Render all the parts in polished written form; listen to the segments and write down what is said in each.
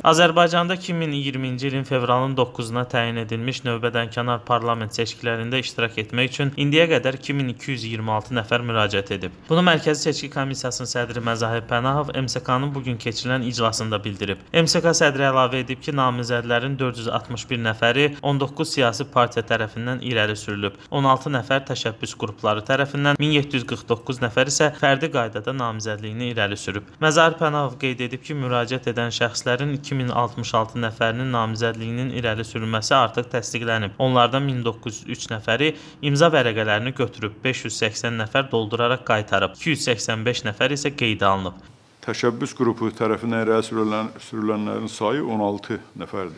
Azərbaycanda 2020-ci ilin fevralın 9-na təyin edilmiş növbədənkənar parlament seçkilərində iştirak etmək üçün indiyə qədər 2226 nəfər müraciət edib. Bunu Mərkəzi Seçki Komissiyasının sədri Məzahir Pənahov MSK-nın bugün keçirilən iclasında bildirib. MSK sədri əlavə edib ki, namizədlərin 461 nəfəri 19 siyasi partiya tərəfindən irəli sürülüb. 16 nəfər təşəbbüs qrupları tərəfindən, 1749 nəfər isə fərdi qaydada namizədliyini irəli sürüb. Məzahir Pənahov qeyd edib ki, müraciət edən şəxslərin 2066 nəfərinin namizədliyinin irəli sürülməsi artıq təsdiqlənib. Onlardan 1903 nəfəri imza vərəqələrini götürüb, 580 nəfər dolduraraq qaytarıb, 285 nəfər isə qeydə alınıb. Təşəbbüs qrupu tərəfindən irəli sürülənlərin sayı 16 nəfərdir.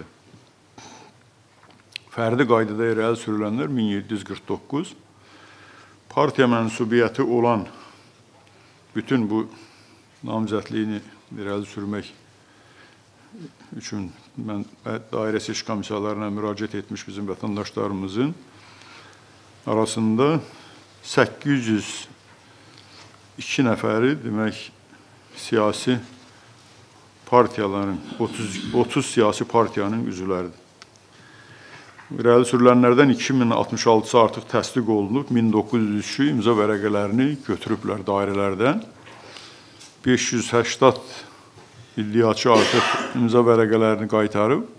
Fərdi qaydada irəli sürülənlər 1749. Partiya mənsubiyyəti olan bütün bu namizədliyini irəli sürmək üçün mən dairə seçki komissiyalarına müraciət etmiş bizim vətəndaşlarımızın arasında 802 nəfəri demək siyasi partiyaların, 30 siyasi partiyanın üzvləridir. İrəli sürülənlərdən 2066-sı artıq təsdiq olunub, 1903-ü imza vərəqələrini götürüblər dairələrdən. 580 iddiaçı artıq imza vərəqələrini qaytarıb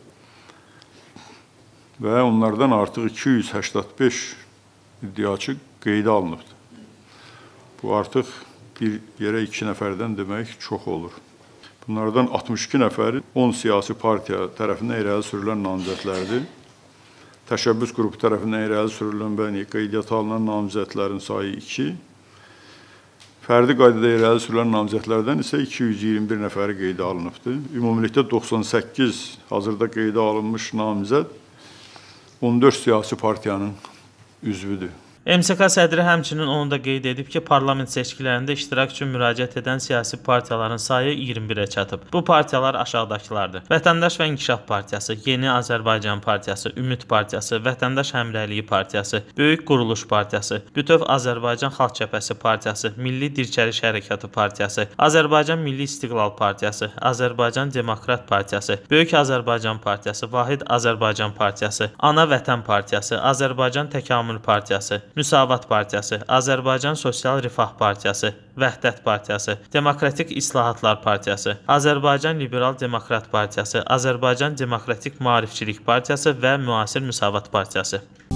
və onlardan artıq 285 iddiaçı qeydə alınıbdır. Bu artıq bir yerə 2 nəfərdən demək çox olur. Bunlardan 62 nəfəri 10 siyasi partiya tərəfindən irəli sürülən namizədlərdir. Təşəbbüs qrupu tərəfindən irəli sürülən və qeydiyyata alınan namizədlərin sayı 2. Fərdi qaydada irəli sürülən namizədlərdən isə 221 nəfəri qeydə alınıbdır. Ümumilikdə 98 hazırda qeydə alınmış namizəd 14 siyasi partiyanın üzvüdür. MSK sədri həmçinin onu da qeyd edib ki, parlament seçkilərində iştirak üçün müraciət edən siyasi partiyaların sayı 21-ə çatıb. Bu partiyalar aşağıdakılardır: Vətəndaş və İnkişaf Partiyası, Yeni Azərbaycan Partiyası, Ümid Partiyası, Vətəndaş Həmrəyliyi Partiyası, Böyük Quruluş Partiyası, Bütöv Azərbaycan Xalq Cəbhəsi Partiyası, Milli Dirçəliş Hərəkatı Partiyası, Azərbaycan Milli İstiqlal Partiyası, Azərbaycan Demokrat Partiyası, Böyük Azərbaycan Partiyası, Vahid Azərbaycan Partiyası, Ana Vətən Partiyası, Azərbaycan Təkamül Partiyası, Müsavat Partiyası, Azərbaycan Sosial Rifah Partiyası, Vəhdət Partiyası, Demokratik İslahatlar Partiyası, Azərbaycan Liberal Demokrat Partiyası, Azərbaycan Demokratik Maarifçilik Partiyası və Müasir Müsavat Partiyası.